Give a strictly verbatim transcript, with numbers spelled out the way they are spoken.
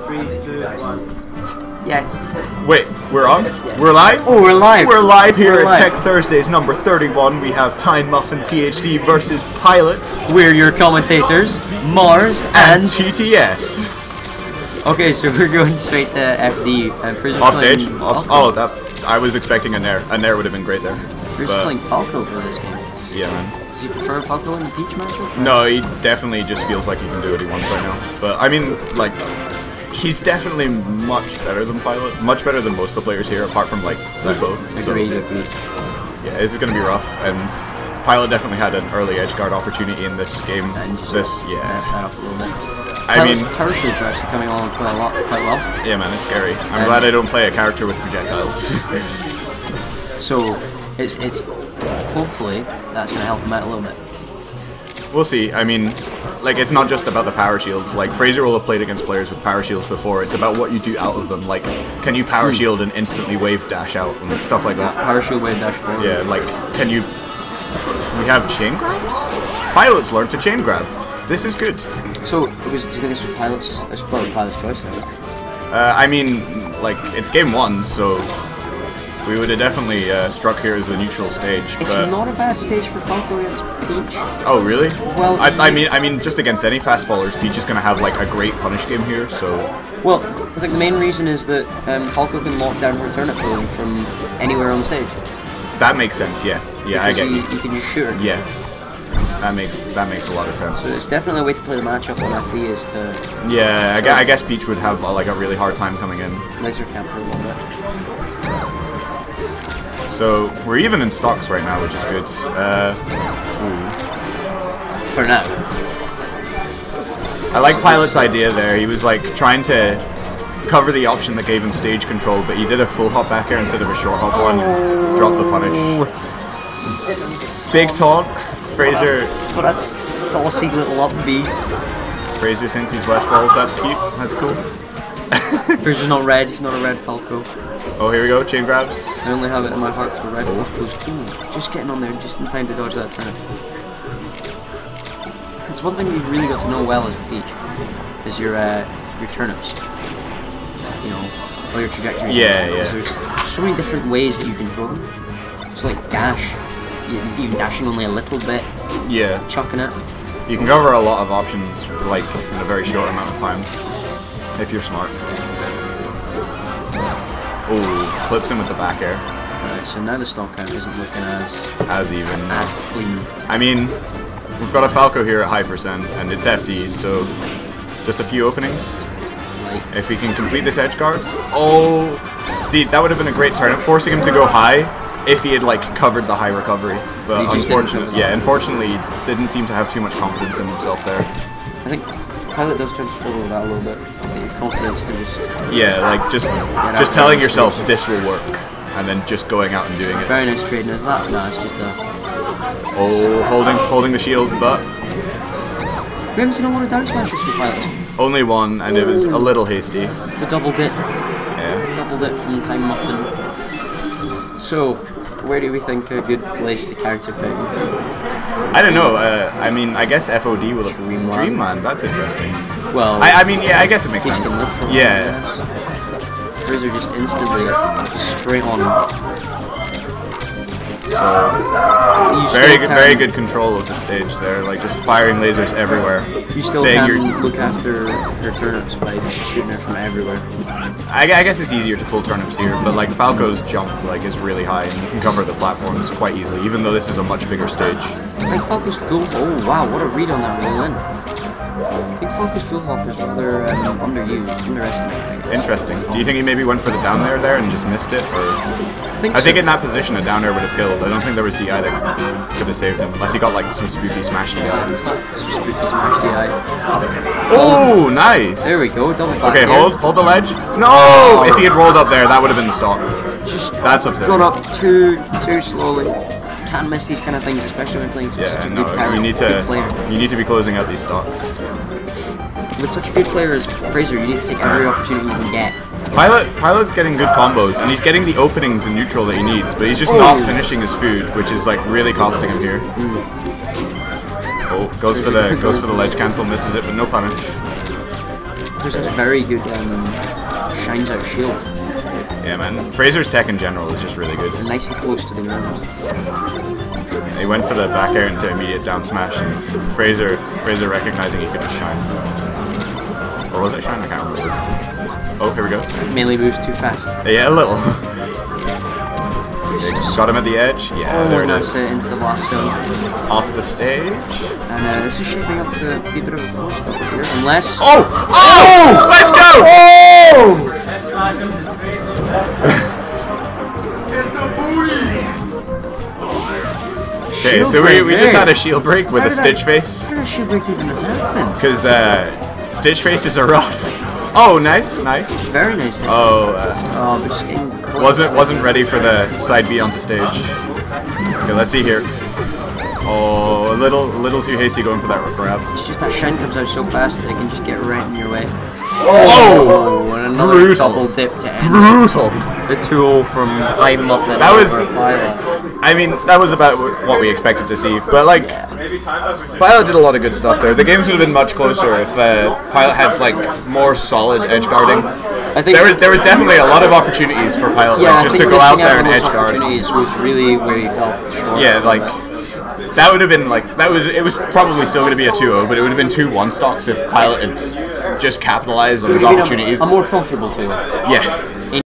Three, two, one. Yes. Wait, we're on? We're live? Oh, we're live. We're live here We're at live. Tech Thursdays number thirty-one. We have TimeMuffinPhD versus Pilot We're your commentators, Mars and and... G T S. Okay, so we're going straight to F D. And Fraser's Off stage? playing Off, Falco. oh, that I was expecting a nair. A nair would have been great there. Fraser's but- playing Falco for this game. Yeah, man. Does he prefer Falco in the Peach matchup? No, he definitely just feels like he can do what he wants right now. But I mean, like, he's definitely much better than Pilot. Much better than most of the players here, apart from like Zybo. So, Agreed, agreed. yeah, this is gonna be rough. And Pilot definitely had an early edge guard opportunity in this game. And just this, messed yeah. that up a little bit. I Pilot's mean, power shields are actually coming along quite a lot, quite well. yeah, man, it's scary. I'm Um, glad I don't play a character with projectiles. So it's it's hopefully that's gonna help him out a little bit. We'll see. I mean, like, it's not just about the power shields. Like, Fraser will have played against players with power shields before. It's about what you do out of them. Like, can you power Hmm. shield and instantly wave dash out and stuff like that? Power shield wave dash forward. Yeah, like, can you... We have chain grabs? Pilots learn to chain grab. This is good. So it was, do you think this was Pilot's? It's probably Pilot's choice then. Uh, I mean, like, it's game one, so we would have definitely uh, struck here as the neutral stage. It's but... not a bad stage for Falco against Peach. Oh, really? Well, I, I mean, I mean, just against any fast fallers, Peach is gonna have like a great punish game here. So, Well, I think the main reason is that um, Falco can lock down her turnip pulling from anywhere on the stage. that makes sense. Yeah, yeah, I Because get you, you. you can just shoot her. Yeah, that makes that makes a lot of sense. So it's definitely a way to play the matchup on F D is to Yeah, I, gue- I guess Peach would have uh, like a really hard time coming in. laser camp her a little bit. So we're even in stocks right now, which is good. Uh, ooh. For now. I like Pilot's idea there. He was like trying to cover the option that gave him stage control, but he did a full hop back air instead of a short hop one and dropped the punish. Big taunt. Fraser But a saucy little up B. Fraser thinks he's West Balls. That's cute. That's cool. Fraser's not red, he's not a red Falco. Oh, here we go. Chain grabs. I only have it in my heart for red Oh. Falcos. Ooh, just getting on there just in time to dodge that turn. It's one thing you've really got to know well as Peach, is your uh, your turnips. You know, or your trajectories. Yeah, yeah. There's so many different ways that you can throw them. It's like dash, you- even dashing only a little bit, Yeah. chucking it. You can cover a lot of options like in a very short amount of time if you're smart. Oh, clips him with the back air. Alright, so now the stock count isn't looking as As even. as clean. I mean, we've got a Falco here at high percent, and it's F D, so just a few openings. Like, If we can complete this edge guard. Oh, see, that would have been a great turn, forcing him to go high if he had like covered the high recovery. But He just didn't unfortunately, cover yeah, that. unfortunately, he didn't seem to have too much confidence in himself there. I think Pilot does tend to struggle with that a little bit. Get your confidence to just Yeah, like just out just there telling and yourself smash it. this will work, and then just going out and doing it. very nice trading. Is that? No, it's just a. Oh, holding holding the shield, but We haven't seen a lot of down smashes from Pilots. only one, and it was a little hasty. The double dip, Yeah. double dip from Time Muffin. So, where do we think a good place to counter pick? I don't know. Uh, I mean, I guess F O D will have Dreamland. Dreamland. That's interesting. Well, I, I mean, yeah, I guess it makes Peach sense. can live from Yeah. Fraser just instantly straight on. So You still very can, good, very good control of the stage there. Like just firing lasers everywhere. You still saying can you're- look after her turnips by just shooting her from everywhere. I, I guess it's easier to pull turnips here, but like Falco's jump like is really high, and you can cover the platforms quite easily, even though this is a much bigger stage. I think Falco's full. Oh wow, what a read on that roll in. I think Falco's full hop is rather um, underused, underestimated. Interesting. Do you think he maybe went for the down air there and just missed it, or? I think, I think so. in that position a down air would have killed. I don't think there was D I that could have saved him, unless he got like some spooky smash D I. Some spooky smash D I. Oh, nice. There we go, double back Okay, air. hold, hold the ledge. No! If he had rolled up there, that would have been the stop. Just That's upsetting. got up too too slowly. Can't miss these kind of things, especially when playing to such Yeah, a no, good player. you need good to, player. you need to be closing out these stocks. With such a good player as Fraser, you need to take every opportunity you can get. Pilot, Pilot's getting good combos, and he's getting the openings in neutral that he needs, but he's just Oh. not finishing his food, which is like really costing him here. Oh, goes for the goes for the ledge cancel, misses it, but no punish. Fraser's a very good um, shines out shield. Yeah, man. Fraser's tech in general is just really good. Nice and close to the ground. He went for the back air into immediate down smash, and Fraser, Fraser recognizing he could just shine. Or was it shine? I can't remember. Oh, here we go. Melee moves too fast. Yeah, a little. They just got him at the edge. Yeah, oh, there it nice, is. uh, into the last zone. Off the stage. And uh, this is shaping up to be a bit of a force double here. Unless... Oh! Oh! Let's go! Oh! Okay, so we, we just had a shield break with a Stitch face. How did that shield break even happen? Because uh, Stitch faces are rough. Oh, nice, nice. Very nice. Hit. Oh, uh, oh, but just getting wasn't wasn't ready for the side B onto stage. Okay, let's see here. Oh, a little little too hasty going for that grab. It's just that shine comes out so fast that it can just get right in your way. Oh, oh and another brutal. double dip to end. Brutal. The tool from Time Muffin. That was. Pilot. I mean, that was about what we expected to see, but like, Yeah. Pilot did a lot of good stuff there. The games would have been much closer if uh, Pilot had like more solid edge guarding. I think there was there was definitely a lot of opportunities for Pilot yeah, like, just I to think go out missing there and on edge those guard. opportunities was really where he fell short. Yeah, like that would have been like that was it was probably still going to be a two oh, but it would have been two one stocks if Pilot had just capitalized on his opportunities. A, a more comfortable two. Yeah.